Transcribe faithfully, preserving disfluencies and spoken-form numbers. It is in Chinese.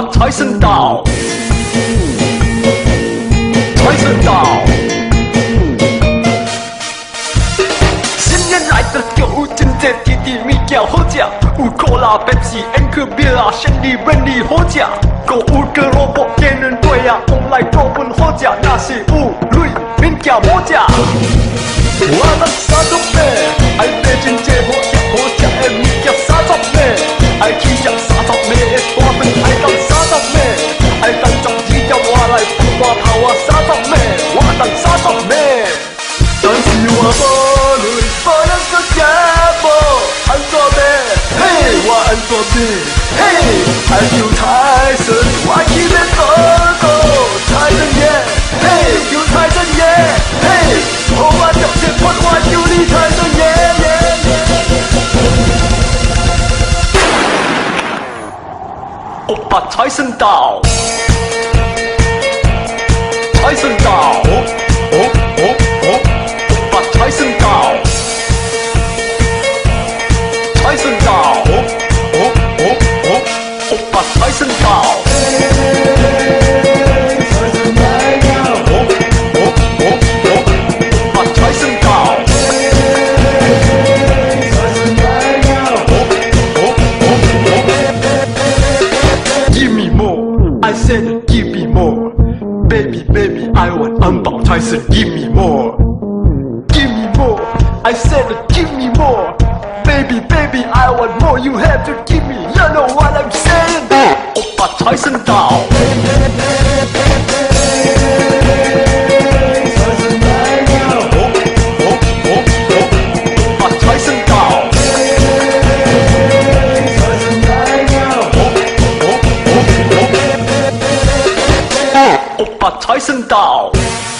财神到，财神到。新年来的酒，真济甜甜物件好食，有可乐、百事、烟可比啊，鲜里软里好食。购有个萝卜天然对啊，往来多本好食，那是有瑞物件好食。我人三十岁，爱买真济好食好食的物件三十岁，爱去食三十岁的大饭，爱当三十岁，爱当十二条我来放花头啊三十岁，我当三十岁。但是我无累，无人搁吃无，安怎买？嘿，我安怎买？嘿，爱求财神，我去要多多财神爷，嘿，求财神爷，嘿，互我接接发，我求你财神爷耶耶。我把财神到，财神到，哦哦哦哦。财神到，财神到，哦哦哦哦，我把财神到，财神来了，哦哦哦哦，我把财神到，财神来了，哦哦哦哦 ，Give me more, I said give me more, baby baby I want 安保财神 Give me more。Give me more, I said give me more. Baby, baby, I want more, you have to give me. You know what I'm saying? 我把财神到，财神来了，哦哦哦哦，我把财神到，财神来了，哦哦哦哦，我把财神到。